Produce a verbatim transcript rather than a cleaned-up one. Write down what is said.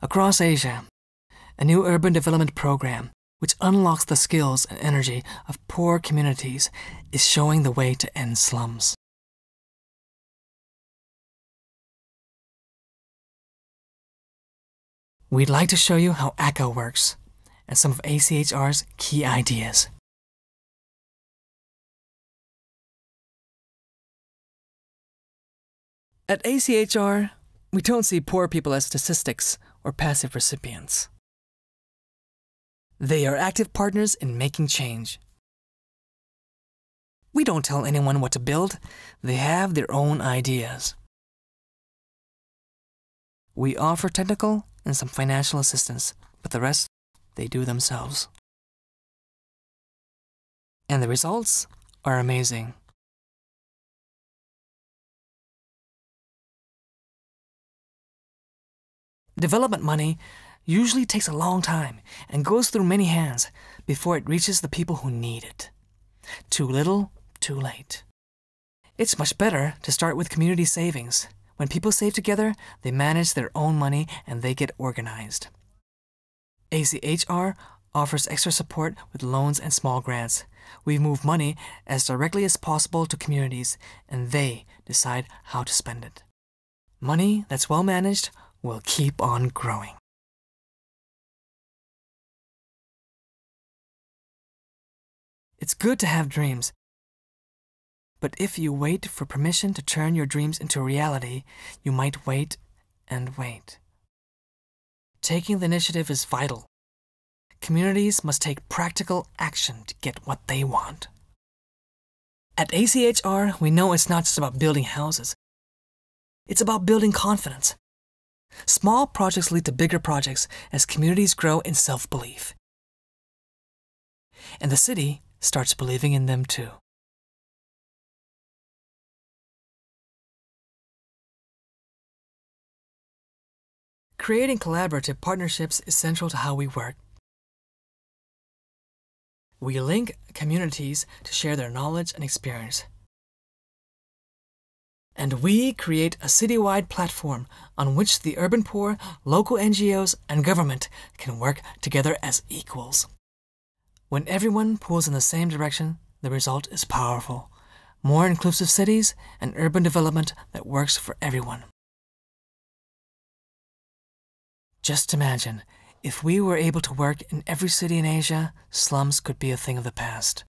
Across Asia, a new urban development program which unlocks the skills and energy of poor communities is showing the way to end slums. We'd like to show you how A C A works and some of A C H R's key ideas. At A C H R, we don't see poor people as statistics or passive recipients. They are active partners in making change. We don't tell anyone what to build. They have their own ideas. We offer technical and some financial assistance, but the rest they do themselves. And the results are amazing. Development money usually takes a long time and goes through many hands before it reaches the people who need it. Too little, too late. It's much better to start with community savings. When people save together, they manage their own money and they get organized. A C H R offers extra support with loans and small grants. We move money as directly as possible to communities, and they decide how to spend it. Money that's well managed will keep on growing. It's good to have dreams, but if you wait for permission to turn your dreams into reality, you might wait and wait. Taking the initiative is vital. Communities must take practical action to get what they want. At A C H R, we know it's not just about building houses. It's about building confidence. Small projects lead to bigger projects as communities grow in self-belief. And the city starts believing in them too. Creating collaborative partnerships is central to how we work. We link communities to share their knowledge and experience. And we create a citywide platform on which the urban poor, local N G Os, and government can work together as equals. When everyone pulls in the same direction, the result is powerful. More inclusive cities and urban development that works for everyone. Just imagine, if we were able to work in every city in Asia, slums could be a thing of the past.